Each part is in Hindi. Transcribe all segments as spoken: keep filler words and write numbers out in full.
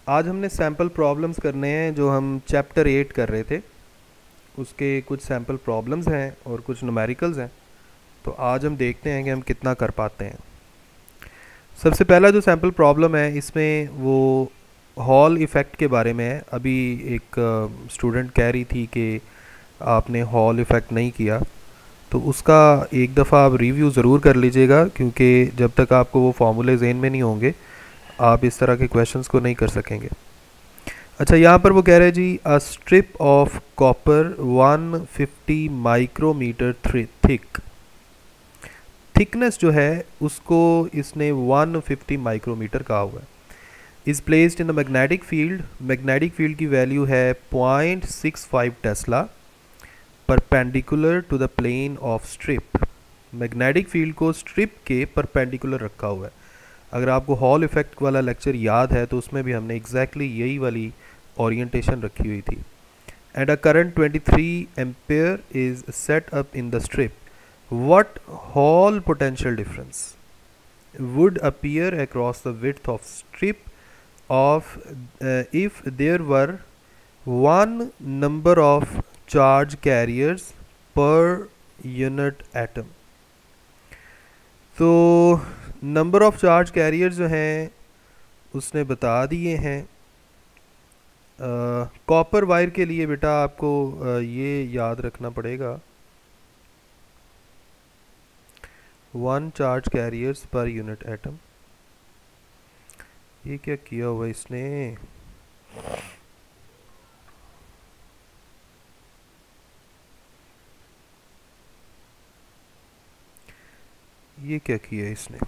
आज हमने सैम्पल प्रॉब्लम्स करने हैं जो हम चैप्टर एट कर रहे थे, उसके कुछ सैम्पल प्रॉब्लम्स हैं और कुछ न्यूमेरिकल्स हैं। तो आज हम देखते हैं कि हम कितना कर पाते हैं। सबसे पहला जो सैम्पल प्रॉब्लम है इसमें वो हॉल इफ़ेक्ट के बारे में है। अभी एक स्टूडेंट कह रही थी कि आपने हॉल इफ़ेक्ट नहीं किया, तो उसका एक दफ़ा आप रिव्यू ज़रूर कर लीजिएगा, क्योंकि जब तक आपको वो फार्मूले ज़हन में नहीं होंगे आप इस तरह के क्वेश्चंस को नहीं कर सकेंगे। अच्छा, यहाँ पर वो कह रहे हैं जी, a strip of copper one fifty micrometre thick. Thickness जो है उसको इसने वन फिफ्टी माइक्रोमीटर कहा हुआ है। Is placed in the magnetic field. Magnetic field की वैल्यू है point six five tesla perpendicular to the plane of strip. Magnetic field को स्ट्रिप के परपेंडिकुलर रखा हुआ है। अगर आपको हॉल इफ़ेक्ट वाला लेक्चर याद है तो उसमें भी हमने एग्जैक्टली exactly यही वाली ओरिएंटेशन रखी हुई थी। And a current twenty three ampere is set up in the strip. What Hall potential difference would appear across the width of strip of if there were one number of charge carriers per unit atom. तो नंबर ऑफ़ चार्ज कैरियर जो हैं उसने बता दिए हैं। कॉपर वायर के लिए बेटा आपको आ, ये याद रखना पड़ेगा, one charge carriers per unit atom. ये क्या किया हुआ इसने, ये क्या किया इसने।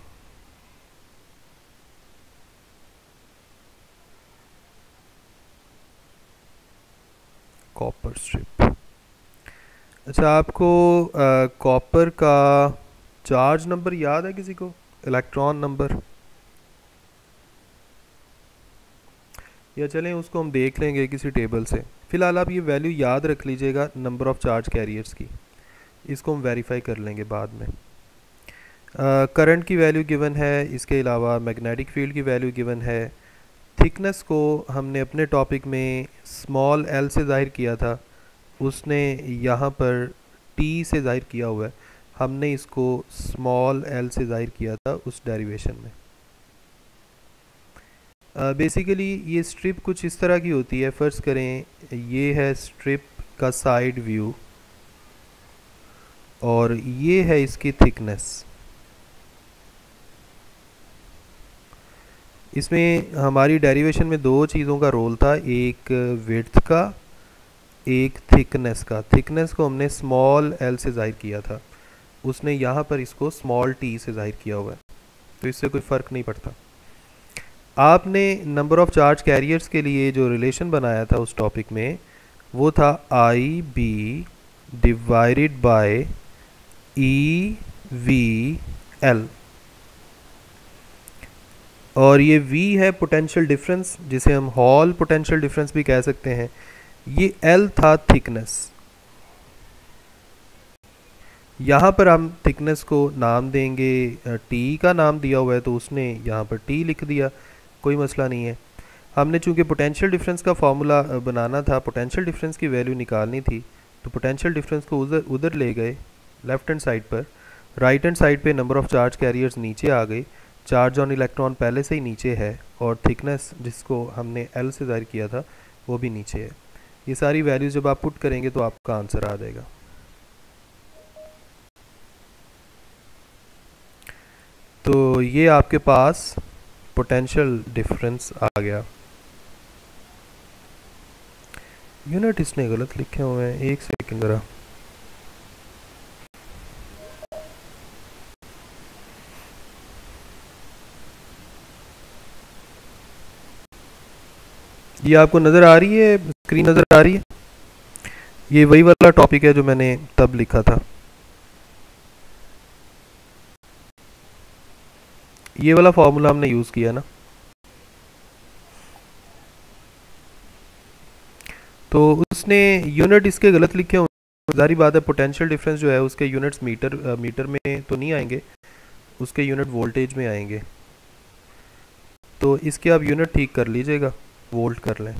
Copper strip. अच्छा, आपको कॉपर का चार्ज नंबर याद है किसी को, इलेक्ट्रॉन नंबर? या चलें उसको हम देख लेंगे किसी टेबल से। फ़िलहाल आप ये वैल्यू याद रख लीजिएगा नंबर ऑफ़ चार्ज कैरियर्स की, इसको हम वेरीफाई कर लेंगे बाद में। करंट uh, की वैल्यू गिवन है, इसके अलावा मैग्नेटिक फील्ड की वैल्यू गिवन है। थिकनेस को हमने अपने टॉपिक में स्मॉल एल से ज़ाहिर किया था, उसने यहाँ पर टी से ज़ाहिर किया हुआ है, हमने इसको स्मॉल एल से ज़ाहिर किया था उस डेरिवेशन में। बेसिकली uh, ये स्ट्रिप कुछ इस तरह की होती है। फ़र्ज़ करें ये है स्ट्रिप का साइड व्यू और ये है इसकी थिकनेस। इसमें हमारी डेरिवेशन में दो चीज़ों का रोल था, एक विड्थ का, एक थिकनेस का। थिकनेस को हमने स्मॉल एल से ज़ाहिर किया था, उसने यहाँ पर इसको स्मॉल टी से ज़ाहिर किया हुआ है, तो इससे कोई फ़र्क नहीं पड़ता। आपने नंबर ऑफ़ चार्ज कैरियर्स के लिए जो रिलेशन बनाया था उस टॉपिक में, वो था I B divided by E V L, और ये V है पोटेंशियल डिफरेंस, जिसे हम हॉल पोटेंशियल डिफरेंस भी कह सकते हैं। ये L था थिकनेस। यहाँ पर हम थिकनेस को नाम देंगे, T का नाम दिया हुआ है तो उसने यहाँ पर T लिख दिया, कोई मसला नहीं है। हमने चूँकि पोटेंशियल डिफरेंस का फार्मूला बनाना था, पोटेंशियल डिफरेंस की वैल्यू निकालनी थी, तो पोटेंशियल डिफरेंस को उधर उधर ले गए लेफ़्ट हैंड साइड पर। राइट हैंड साइड पे नंबर ऑफ़ चार्ज कैरियर्स नीचे आ गई, चार्ज ऑन इलेक्ट्रॉन पहले से ही नीचे है, और थिकनेस जिसको हमने एल से ज़ाहिर किया था वो भी नीचे है। ये सारी वैल्यूज़ जब आप पुट करेंगे तो आपका आंसर आ जाएगा। तो ये आपके पास पोटेंशियल डिफरेंस आ गया। यूनिट इसने गलत लिखे हुए हैं, एक सेकंड ज़रा। ये आपको नज़र आ रही है, स्क्रीन नज़र आ रही है? ये वही वाला टॉपिक है जो मैंने तब लिखा था, ये वाला फार्मूला हमने यूज़ किया ना। तो उसने यूनिट इसके गलत लिखे हुए, ज़ाहिर बात है पोटेंशियल डिफरेंस जो है उसके यूनिट्स मीटर मीटर में तो नहीं आएंगे, उसके यूनिट वोल्टेज में आएंगे। तो इसके आप यूनिट ठीक कर लीजिएगा। वोल्ट कर लें।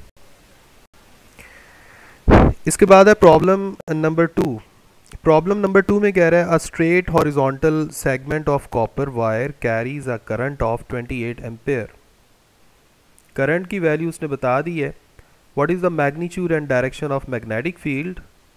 इसके बाद है problem number two. Problem number two में कह रहा है a straight horizontal segment of copper wire carries a current of twenty eight ampere. Current की वैल्यू उसने बता दी है। What is the magnitude and direction of magnetic field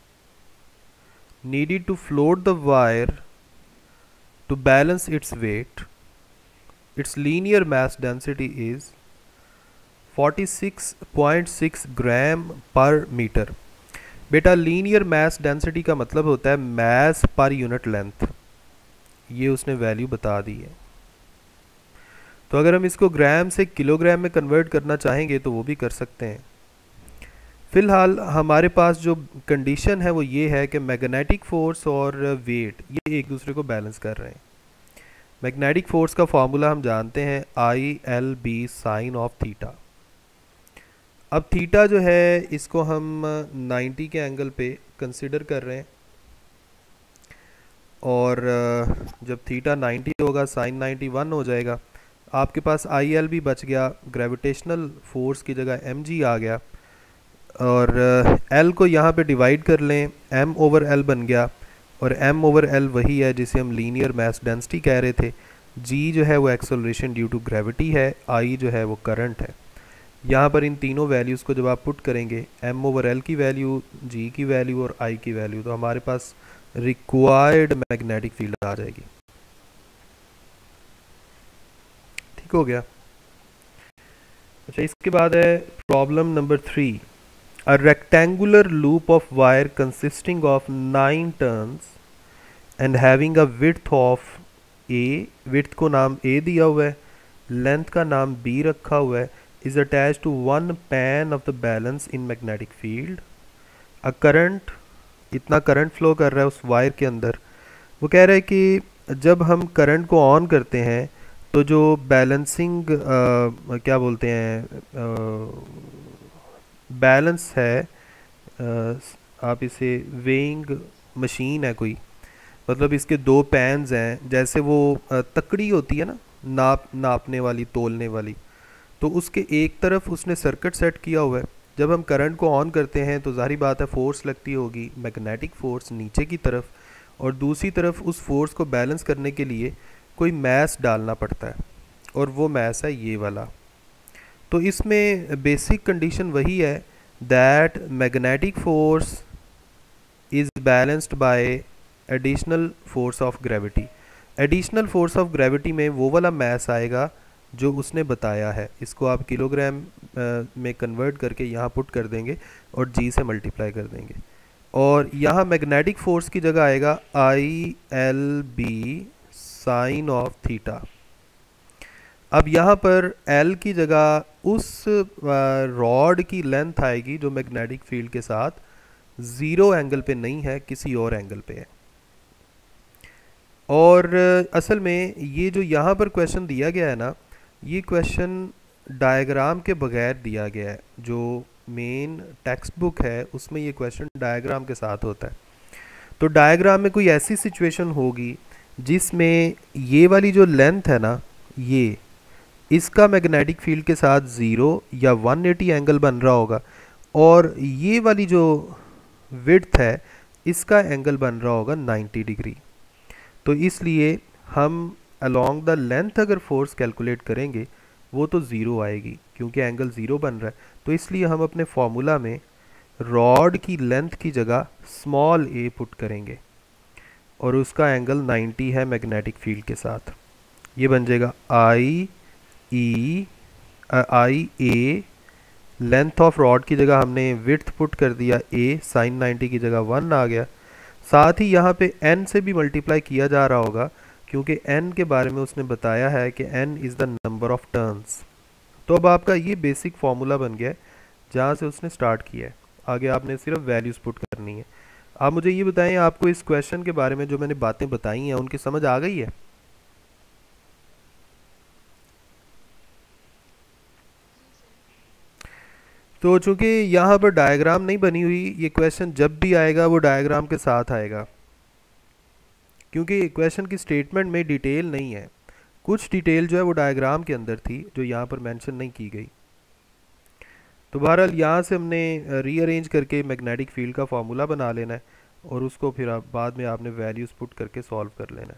needed to float the wire to balance its weight. Its linear mass density is forty-six point six gram per metre. बेटा लीनियर मास डेंसिटी का मतलब होता है मास पर यूनिट लेंथ। ये उसने वैल्यू बता दी है। तो अगर हम इसको ग्राम से किलोग्राम में कन्वर्ट करना चाहेंगे तो वो भी कर सकते हैं। फिलहाल हमारे पास जो कंडीशन है वो ये है कि मैग्नेटिक फोर्स और वेट ये एक दूसरे को बैलेंस कर रहे हैं। मैग्नेटिक फोर्स का फॉर्मूला हम जानते हैं I L B sine of theta. अब थीटा जो है इसको हम नाइन्टी के एंगल पे कंसिडर कर रहे हैं और जब थीटा नाइन्टी होगा साइन नाइन्टी वन हो जाएगा। आपके पास आई एल भी बच गया, ग्रेविटेशनल फोर्स की जगह एम जी आ गया और L को यहाँ पे डिवाइड कर लें, M ओवर L बन गया और M ओवर L वही है जिसे हम लीनियर मास डेंसिटी कह रहे थे। G जो है वो एक्सेलरेशन ड्यू टू ग्रेविटी है, I जो है वो करंट है। यहाँ पर इन तीनों वैल्यूज़ को जब आप पुट करेंगे M ओवर L की वैल्यू, G की वैल्यू और I की वैल्यू, तो हमारे पास रिक्वायर्ड मैग्नेटिक फील्ड आ जाएगी। ठीक हो गया। अच्छा, इसके बाद है problem number three. A rectangular loop of wire consisting of nine turns and having a width of A, width को नाम A दिया हुआ है, length का नाम B रखा हुआ है, is attached to one pan of the balance in magnetic field. A current, इतना करंट फ्लो कर रहा है उस वायर के अंदर। वो कह रहा है कि जब हम करंट को ऑन करते हैं तो जो बैलेंसिंग क्या बोलते हैं बैलेंस है, आ, आप इसे वेइंग मशीन है कोई, मतलब इसके दो पैन्स हैं, जैसे वो तकड़ी होती है ना नाप नापने वाली, तोलने वाली, तो उसके एक तरफ उसने सर्किट सेट किया हुआ है। जब हम करंट को ऑन करते हैं तो जाहिर बात है फोर्स लगती होगी, मैग्नेटिक फोर्स नीचे की तरफ, और दूसरी तरफ उस फोर्स को बैलेंस करने के लिए कोई मैस डालना पड़ता है और वो मैस है ये वाला। तो इसमें बेसिक कंडीशन वही है that magnetic force is balanced by additional force of gravity. Additional force of gravity में वो वाला मैस आएगा जो उसने बताया है। इसको आप किलोग्राम में कन्वर्ट करके यहाँ पुट कर देंगे और जी से मल्टीप्लाई कर देंगे, और यहाँ मैग्नेटिक फोर्स की जगह आएगा I L B sine of theta. अब यहाँ पर L की जगह उस रॉड की लेंथ आएगी जो मैग्नेटिक फील्ड के साथ ज़ीरो एंगल पे नहीं है, किसी और एंगल पे है। और असल में ये जो यहाँ पर क्वेश्चन दिया गया है ना, ये क्वेश्चन डायग्राम के बगैर दिया गया है। जो मेन टेक्स्ट बुक है उसमें ये क्वेश्चन डायग्राम के साथ होता है। तो डायग्राम में कोई ऐसी सिचुएशन होगी जिसमें ये वाली जो लेंथ है ना, ये इसका मैग्नेटिक फील्ड के साथ ज़ीरो या वन एटी एंगल बन रहा होगा, और ये वाली जो विड्थ है इसका एंगल बन रहा होगा नाइन्टी डिग्री। तो इसलिए हम अलोंग द लेंथ अगर फोर्स कैलकुलेट करेंगे वो तो ज़ीरो आएगी क्योंकि एंगल ज़ीरो बन रहा है। तो इसलिए हम अपने फॉर्मूला में रॉड की लेंथ की जगह स्मॉल ए पुट करेंगे और उसका एंगल नाइन्टी है मैग्नेटिक फील्ड के साथ। ये बन जाएगा I E I A, length of rod की जगह हमने विड्थ पुट कर दिया ए, साइन नाइन्टी की जगह वन आ गया। साथ ही यहाँ पे n से भी मल्टीप्लाई किया जा रहा होगा क्योंकि n के बारे में उसने बताया है कि n is the number of turns. तो अब आपका ये बेसिक फार्मूला बन गया है जहाँ से उसने स्टार्ट किया है। आगे आपने सिर्फ वैल्यूज़ पुट करनी है। आप मुझे ये बताएं, आपको इस क्वेश्चन के बारे में जो मैंने बातें बताई हैं उनकी समझ आ गई है? तो चूंकि यहाँ पर डायग्राम नहीं बनी हुई, ये क्वेश्चन जब भी आएगा वो डायग्राम के साथ आएगा क्योंकि क्वेश्चन की स्टेटमेंट में डिटेल नहीं है। कुछ डिटेल जो है वो डायग्राम के अंदर थी जो यहाँ पर मेंशन नहीं की गई। तो बहरहाल यहाँ से हमने रीअरेंज करके मैग्नेटिक फील्ड का फार्मूला बना लेना है और उसको फिर आप बाद में आपने वैल्यूज़ पुट करके सॉल्व कर लेना है।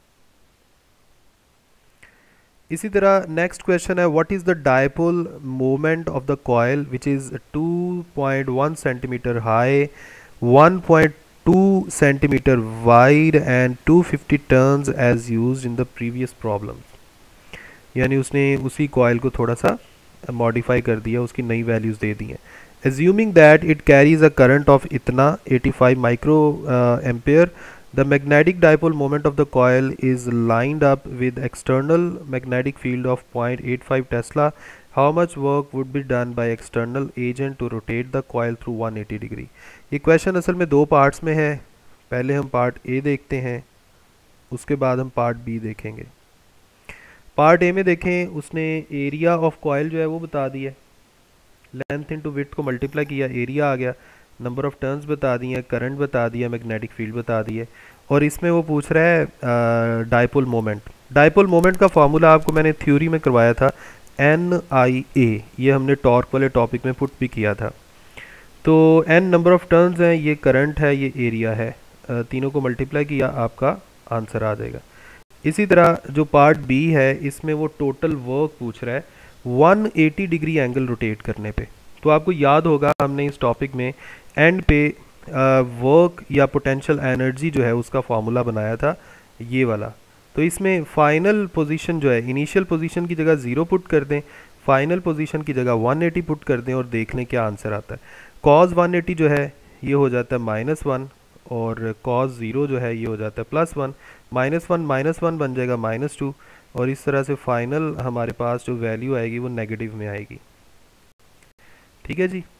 इसी तरह नेक्स्ट क्वेश्चन है, what is the dipole moment of the coil which is two point one centimetre high, one point two centimetre wide and two fifty turns as used in the previous problem. यानी उसने उसी कॉइल को थोड़ा सा मॉडिफाई कर दिया, उसकी नई वैल्यूज़ दे दी हैं। Assuming that it carries a current of इतना eighty five micro ampere, the magnetic dipole moment of the coil is lined up with external magnetic field of zero point eight five Tesla. How much work would be done by external agent to rotate the coil through one eighty degree? ये क्वेश्चन असल में दो पार्ट्स में है। पहले हम पार्ट ए देखते हैं, उसके बाद हम पार्ट बी देखेंगे। पार्ट ए में देखें, उसने एरिया ऑफ कॉइल जो है वो बता दिया, लेंथ इनटू विड्थ को मल्टीप्लाई किया, एरिया आ गया, नंबर ऑफ टर्न्स बता दिए, करंट बता दिया, मैग्नेटिक फील्ड बता दिए, और इसमें वो पूछ रहा है डायपोल मोमेंट। डायपोल मोमेंट का फार्मूला आपको मैंने थ्योरी में करवाया था, एन आई ए, ये हमने टॉर्क वाले टॉपिक में पुट भी किया था। तो एन नंबर ऑफ टर्न्स हैं, ये करंट है, ये एरिया है, uh, तीनों को मल्टीप्लाई किया आपका आंसर आ जाएगा। इसी तरह जो पार्ट बी है, इसमें वो टोटल वर्क पूछ रहा है one eighty degree angle rotate करने पे। तो आपको याद होगा हमने इस टॉपिक में एंड पे वर्क या पोटेंशियल एनर्जी जो है उसका फार्मूला बनाया था, ये वाला। तो इसमें फाइनल पोजीशन जो है, इनिशियल पोजीशन की जगह ज़ीरो पुट कर दें, फाइनल पोजीशन की जगह वन एटी पुट कर दें और देख लें क्या आंसर आता है। कॉज वन एटी जो है ये हो जाता है माइनस वन, और कॉज ज़ीरो जो है ये हो जाता है plus one, minus one minus one बन जाएगा माइनस टू, और इस तरह से फाइनल हमारे पास जो वैल्यू आएगी वो नेगेटिव में आएगी। ठीक है जी।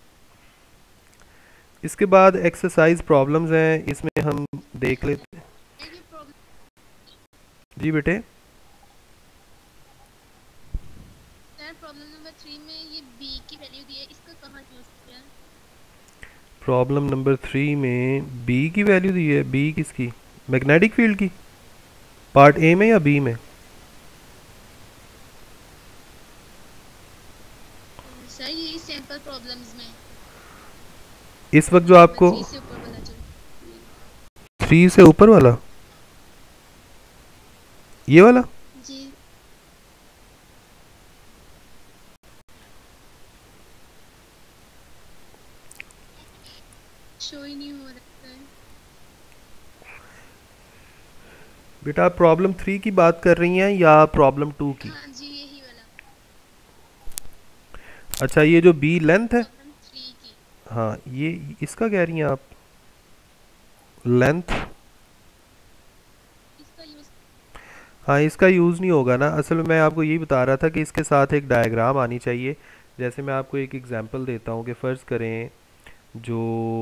इसके बाद एक्सरसाइज प्रॉब्लम्स हैं, इसमें हम देख लेते हैं। जी बेटे, प्रॉब्लम नंबर थ्री में ये बी की वैल्यू दी है, इसका कहाँ यूज किया है? प्रॉब्लम नंबर थ्री में बी की वैल्यू दी है। बी किसकी? मैग्नेटिक फील्ड की। पार्ट ए में या बी में? सर ये सैंपल प्रॉब्लम्स में इस वक्त जो आपको थ्री से ऊपर वाला जो थ्री से ऊपर वाला, ये वाला जी शो ही नहीं हो रहा है। बेटा आप प्रॉब्लम थ्री की बात कर रही हैं या प्रॉब्लम टू की? हाँ जी यही वाला अच्छा, ये जो बी लेंथ है, प्रॉब्लम थ्री की। हाँ ये इसका कह रही हैं आप, लेंथ। इसका यूज हाँ इसका यूज़ नहीं होगा ना। असल में मैं आपको यही बता रहा था कि इसके साथ एक डायग्राम आनी चाहिए। जैसे मैं आपको एक एग्जांपल देता हूँ कि फ़र्ज़ करें जो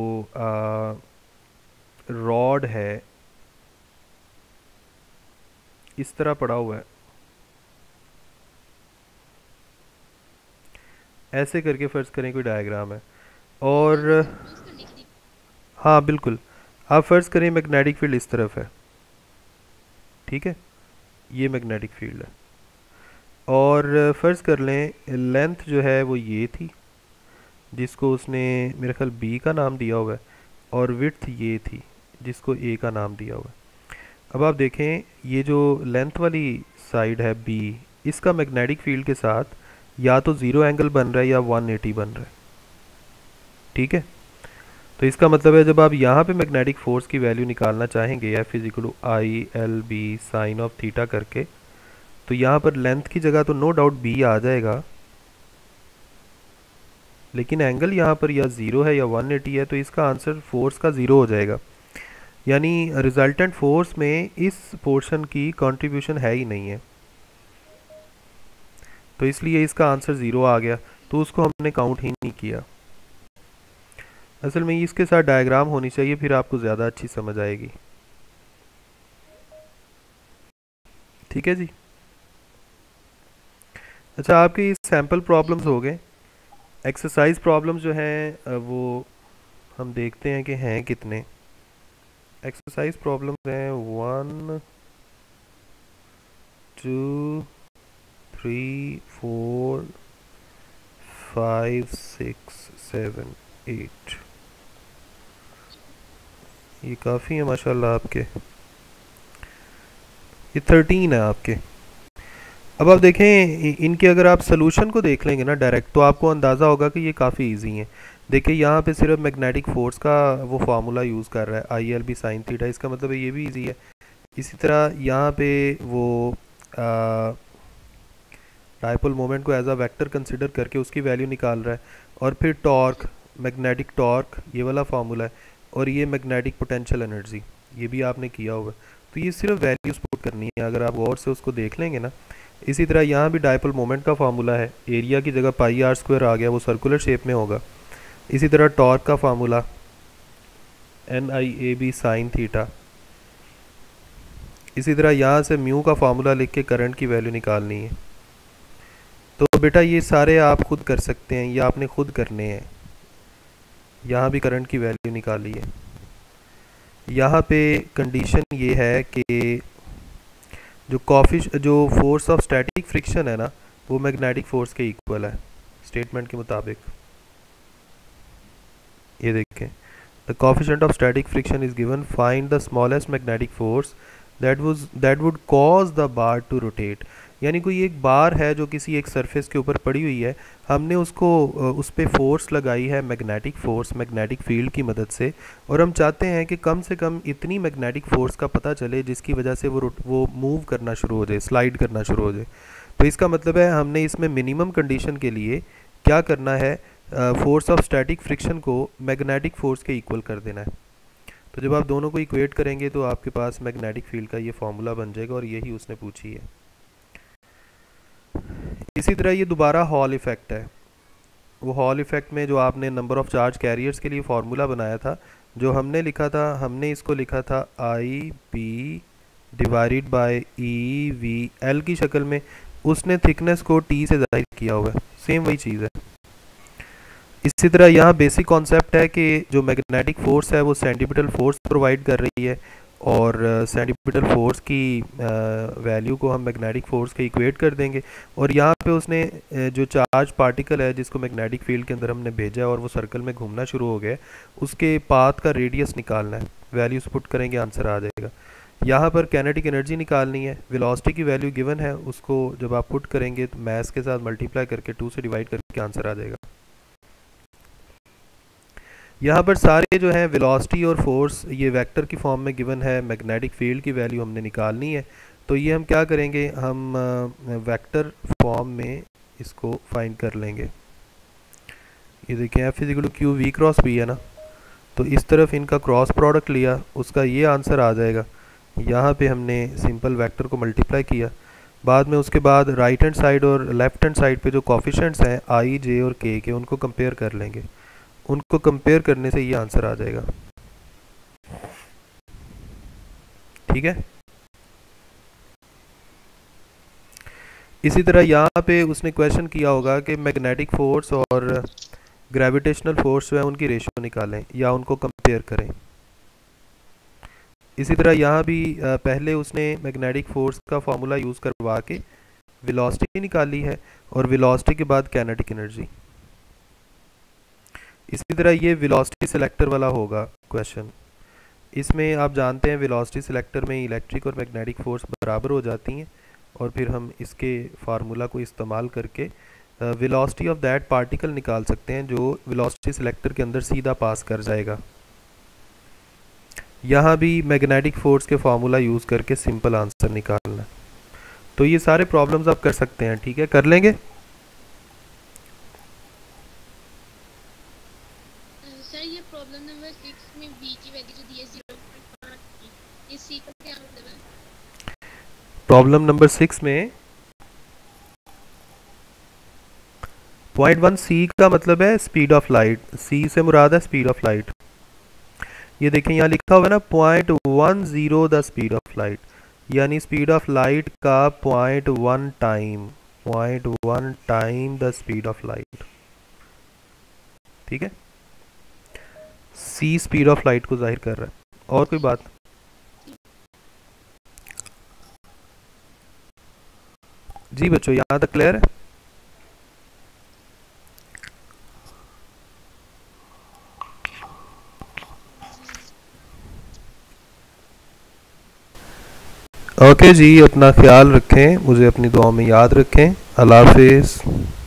रॉड है इस तरह पड़ा हुआ है, ऐसे करके फ़र्ज़ करें कोई डायग्राम है, और यूज करने के लिए हाँ बिल्कुल, आप फ़र्ज़ करें मैग्नेटिक फील्ड इस तरफ है, ठीक है, ये मैग्नेटिक फील्ड है, और फ़र्ज़ कर लें लेंथ जो है वो ये थी, जिसको उसने मेरे ख्याल बी का नाम दिया हुआ है, और विड्थ ये थी जिसको ए का नाम दिया हुआ है। अब आप देखें ये जो लेंथ वाली साइड है बी, इसका मैग्नेटिक फील्ड के साथ या तो ज़ीरो एंगल बन रहा है या वन एटी बन रहा है, ठीक है। तो इसका मतलब है जब आप यहाँ पे मैग्नेटिक फोर्स की वैल्यू निकालना चाहेंगे, F is equal to I L B sine of theta करके, तो यहाँ पर लेंथ की जगह तो नो डाउट बी आ जाएगा, लेकिन एंगल यहाँ पर या ज़ीरो है या वन एटी है, तो इसका आंसर फोर्स का ज़ीरो हो जाएगा। यानी रिजल्टेंट फोर्स में इस पोर्शन की कंट्रीब्यूशन है ही नहीं है, तो इसलिए इसका आंसर ज़ीरो आ गया, तो उसको हमने काउंट ही नहीं किया। असल में इसके साथ डायग्राम होनी चाहिए, फिर आपको ज़्यादा अच्छी समझ आएगी। ठीक है जी। अच्छा, आपके सैम्पल प्रॉब्लम्स हो गए। एक्सरसाइज प्रॉब्लम्स जो हैं वो हम देखते हैं कि हैं कितने। एक्सरसाइज प्रॉब्लम्स हैं one two three four five six seven eight, ये काफ़ी है माशाल्लाह आपके, ये थर्टीन है आपके। अब आप देखें इनके, अगर आप सोल्यूशन को देख लेंगे ना डायरेक्ट, तो आपको अंदाज़ा होगा कि ये काफ़ी इजी हैं। देखिए यहाँ पे सिर्फ मैग्नेटिक फोर्स का वो फार्मूला यूज़ कर रहा है, I L B sine theta, इसका मतलब है ये भी इजी है। इसी तरह यहाँ पे वो डाइपोल मोमेंट को एज अ वेक्टर कंसिडर करके उसकी वैल्यू निकाल रहा है। और फिर टॉर्क, मैग्नेटिक टॉर्क, ये वाला फार्मूला है। और ये मैग्नेटिक पोटेंशियल एनर्जी, ये भी आपने किया हुआ है। तो ये सिर्फ वैल्यूज पुट करनी है, अगर आप गौर से उसको देख लेंगे ना। इसी तरह यहाँ भी डाइपोल मोमेंट का फार्मूला है, एरिया की जगह पाई आर स्क्वायर आ गया, वो सर्कुलर शेप में होगा। इसी तरह टॉर्क का formula N I A B sine theta. इसी तरह यहाँ से म्यू का फार्मूला लिख के करंट की वैल्यू निकालनी है। तो बेटा ये सारे आप खुद कर सकते हैं, ये आपने खुद करने हैं। यहाँ भी करंट की वैल्यू निकाली है। यहाँ पे कंडीशन ये है कि जो कॉफिश जो फोर्स ऑफ स्टैटिक फ्रिक्शन है ना, वो मैग्नेटिक फोर्स के इक्वल है स्टेटमेंट के मुताबिक। ये देखें, the coefficient of static friction is given, find the smallest magnetic force that was that would cause the bar to rotate. यानी कोई एक बार है जो किसी एक सरफेस के ऊपर पड़ी हुई है, हमने उसको उस पर फोर्स लगाई है, मैग्नेटिक फोर्स, मैग्नेटिक फील्ड की मदद से। और हम चाहते हैं कि कम से कम इतनी मैग्नेटिक फोर्स का पता चले जिसकी वजह से वो वो मूव करना शुरू हो जाए, स्लाइड करना शुरू हो जाए। तो इसका मतलब है हमने इसमें मिनिमम कंडीशन के लिए क्या करना है, फोर्स ऑफ स्टैटिक फ्रिक्शन को मैग्नेटिक फोर्स के इक्वल कर देना है। तो जब आप दोनों को इक्वेट करेंगे तो आपके पास मैग्नेटिक फील्ड का ये फॉर्मूला बन जाएगा, और यही उसने पूछी है। इसी तरह ये दोबारा हॉल इफ़ेक्ट है। वो हॉल इफ़ेक्ट में जो आपने नंबर ऑफ चार्ज कैरियर्स के लिए फार्मूला बनाया था, जो हमने लिखा था, हमने इसको लिखा था I P divided by E V L की शक्ल में। उसने थिकनेस को टी से जाहिर किया हुआ है, सेम वही चीज़ है। इसी तरह यहाँ बेसिक कॉन्सेप्ट है कि जो मैग्नेटिक फोर्स है वो सेंटीपिटल फोर्स प्रोवाइड कर रही है, और सेंटीपिटल फोर्स की वैल्यू को हम मैग्नेटिक फोर्स के इक्वेट कर देंगे। और यहाँ पे उसने uh, जो चार्ज पार्टिकल है जिसको मैग्नेटिक फील्ड के अंदर हमने भेजा है और वो सर्कल में घूमना शुरू हो गया, उसके पाथ का रेडियस निकालना है। वैल्यूज पुट करेंगे, आंसर आ जाएगा। यहाँ पर काइनेटिक एनर्जी निकालनी है, वेलोसिटी की वैल्यू गिवन है, उसको जब आप पुट करेंगे तो मैथ के साथ मल्टीप्लाई करके टू से डिवाइड करके आंसर आ जाएगा। यहाँ पर सारे जो है वेलोसिटी और फोर्स ये वेक्टर की फॉर्म में गिवन है, मैग्नेटिक फील्ड की वैल्यू हमने निकालनी है। तो ये हम क्या करेंगे, हम वेक्टर फॉर्म में इसको फाइंड कर लेंगे। ये देखें, F is equal to Q V cross B है ना, तो इस तरफ इनका क्रॉस प्रोडक्ट लिया, उसका ये आंसर आ जाएगा। यहाँ पे हमने सिंपल वेक्टर को मल्टीप्लाई किया, बाद में उसके बाद राइट हैंड साइड और लेफ्ट हैंड साइड पे जो कोफिशिएंट्स हैं आई, जे और के के, उनको कंपेयर कर लेंगे। उनको कंपेयर करने से ये आंसर आ जाएगा। ठीक है। इसी तरह यहाँ पे उसने क्वेश्चन किया होगा कि मैग्नेटिक फोर्स और ग्रेविटेशनल फोर्स जो है उनकी रेशियो निकालें या उनको कंपेयर करें। इसी तरह यहाँ भी पहले उसने मैग्नेटिक फोर्स का फॉर्मूला यूज़ करवा के वेलोसिटी निकाली है, और वेलोसिटी के बाद काइनेटिक एनर्जी। इसी तरह ये वेलोसिटी सिलेक्टर वाला होगा क्वेश्चन। इसमें आप जानते हैं वेलोसिटी सिलेक्टर में इलेक्ट्रिक और मैग्नेटिक फोर्स बराबर हो जाती हैं, और फिर हम इसके फार्मूला को इस्तेमाल करके वेलोसिटी ऑफ दैट पार्टिकल निकाल सकते हैं जो वेलोसिटी सिलेक्टर के अंदर सीधा पास कर जाएगा। यहाँ भी मैग्नेटिक फोर्स के फार्मूला यूज़ करके सिंपल आंसर निकालना। तो ये सारे प्रॉब्लम्स आप कर सकते हैं। ठीक है, कर लेंगे। सर ये प्रॉब्लम नंबर सिक्स में बी की वैल्यू जो दी है ज़ीरो पॉइंट पाँच, इस सी का क्या मतलब है? प्रॉब्लम नंबर सिक्स में पॉइंट वन सी का मतलब है स्पीड ऑफ लाइट, सी से मुराद है स्पीड ऑफ लाइट। ये देखें यहाँ लिखा हुआ है ना, point one zero the speed of light, यानी स्पीड ऑफ लाइट का point one time, point one time the speed of light. ठीक है, सी स्पीड ऑफ लाइट को जाहिर कर रहा है। और कोई बात? जी बच्चों, यहाँ तक क्लियर है? ओके जी, अपना ख्याल रखें, मुझे अपनी दुआओं में याद रखें। अल्लाह हाफिज़।